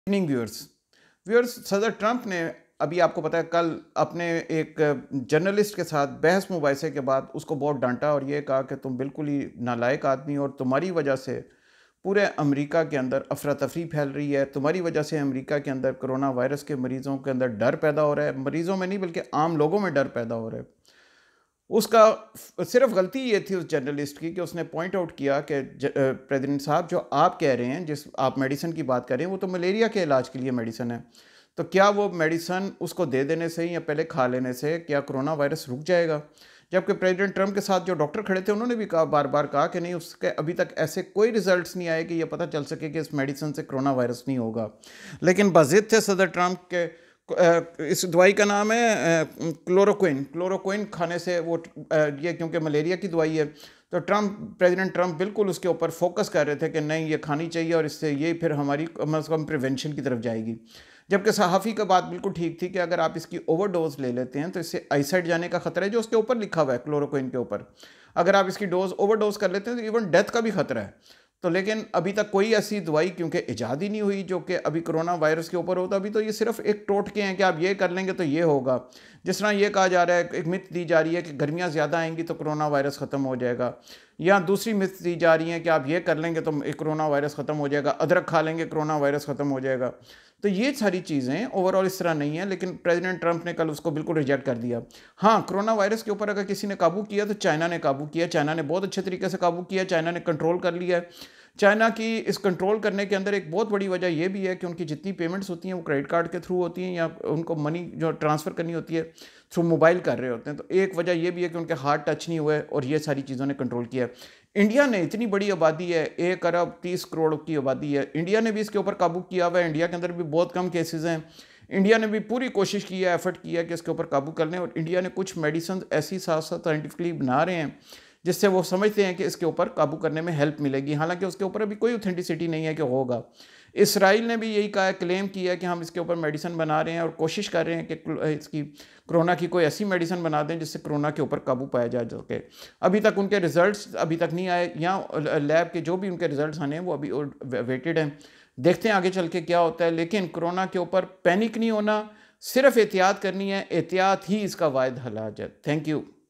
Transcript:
Evening viewers viewers सदर Trump ने अभी आपको पता है कल अपने एक जर्नलिस्ट के साथ बहस मुबाहिसे के बाद उसको बहुत डांटा और ये कहा कि तुम बिल्कुल ही नालायक आदमी और तुम्हारी वजह से पूरे अमेरिका के अंदर अफरा तफरी फैल रही है। तुम्हारी वजह से अमेरिका के अंदर कोरोना वायरस के मरीज़ों के अंदर डर पैदा हो रहा है, मरीज़ों में नहीं बल्कि आम लोगों में डर पैदा हो रहा है। उसका सिर्फ गलती ये थी उस जर्नलिस्ट की कि उसने पॉइंट आउट किया कि प्रेसिडेंट साहब जो आप कह रहे हैं, जिस आप मेडिसिन की बात कर रहे हैं, वो तो मलेरिया के इलाज के लिए मेडिसिन है। तो क्या वो मेडिसिन उसको दे देने से या पहले खा लेने से क्या कोरोना वायरस रुक जाएगा? जबकि प्रेसिडेंट ट्रंप के साथ जो डॉक्टर खड़े थे उन्होंने भी कहा, बार बार कहा कि नहीं, उसके अभी तक ऐसे कोई रिजल्ट्स नहीं आए कि ये पता चल सके कि इस मेडिसिन से कोरोना वायरस नहीं होगा। लेकिन बाज़िद थे सदर ट्रंप के इस दवाई का नाम है क्लोरोक्विन। क्लोरोक्विन खाने से वो ये क्योंकि मलेरिया की दवाई है, तो प्रेसिडेंट ट्रंप बिल्कुल उसके ऊपर फोकस कर रहे थे कि नहीं, ये खानी चाहिए और इससे ये फिर हमारी कम अज़ कम प्रिवेंशन की तरफ जाएगी। जबकि सहाफ़ी का बात बिल्कुल ठीक थी कि अगर आप इसकी ओवरडोज ले लेते हैं तो इससे आईसाइट जाने का खतरा है, जो उसके ऊपर लिखा हुआ है क्लोरोक्विन के ऊपर। अगर आप इसकी डोज ओवरडोज कर लेते हैं तो इवन डेथ का भी खतरा है। तो लेकिन अभी तक कोई ऐसी दवाई क्योंकि इजाद ही नहीं हुई जो कि अभी कोरोना वायरस के ऊपर हो, तो अभी तो ये सिर्फ एक टोटके हैं कि आप ये कर लेंगे तो ये होगा। जिस तरह ये कहा जा रहा है, एक मिथ दी जा रही है कि गर्मियाँ ज़्यादा आएंगी तो कोरोना वायरस ख़त्म हो जाएगा, या दूसरी मिथ दी जा रही है कि आप ये कर लेंगे तो कोरोना वायरस ख़त्म हो जाएगा, अदरक खा लेंगे कोरोना वायरस ख़त्म हो जाएगा। तो ये सारी चीज़ें ओवरऑल इस तरह नहीं है, लेकिन प्रेसिडेंट ट्रंप ने कल उसको बिल्कुल रिजेक्ट कर दिया। हाँ, कोरोना वायरस के ऊपर अगर किसी ने काबू किया तो चाइना ने काबू किया। चाइना ने बहुत अच्छे तरीके से काबू किया, चाइना ने कंट्रोल कर लिया है। चाइना की इस कंट्रोल करने के अंदर एक बहुत बड़ी वजह यह भी है कि उनकी जितनी पेमेंट्स होती हैं वो क्रेडिट कार्ड के थ्रू होती हैं, या उनको मनी जो ट्रांसफ़र करनी होती है थ्रू मोबाइल कर रहे होते हैं। तो एक वजह यह भी है कि उनके हाथ टच नहीं हुए और ये सारी चीज़ों ने कंट्रोल किया है। इंडिया ने इतनी बड़ी आबादी है, 1 अरब 30 करोड़ की आबादी है, इंडिया ने भी इसके ऊपर काबू किया हुआ है। इंडिया के अंदर भी बहुत कम केसेस हैं। इंडिया ने भी पूरी कोशिश की है, एफर्ट किया है कि इसके ऊपर काबू कर लें, और इंडिया ने कुछ मेडिसिन ऐसी साथ साथ साइंटिफिकली बना रहे हैं जिससे वो समझते हैं कि इसके ऊपर काबू करने में हेल्प मिलेगी। हालांकि उसके ऊपर अभी कोई ऑथेंटिसिटी नहीं है कि होगा। इसराइल ने भी यही कहा है, क्लेम किया है कि हम इसके ऊपर मेडिसिन बना रहे हैं और कोशिश कर रहे हैं कि इसकी कोरोना की कोई ऐसी मेडिसिन बना दें जिससे कोरोना के ऊपर काबू पाया जा सके। अभी तक उनके रिजल्ट्स अभी तक नहीं आए, या लैब के जो भी उनके रिजल्ट्स आने हैं वो अभी वेटेड हैं। देखते हैं आगे चल के क्या होता है। लेकिन कोरोना के ऊपर पैनिक नहीं होना, सिर्फ एहतियात करनी है, एहतियात ही इसका वाहिद इलाज है। Thank you.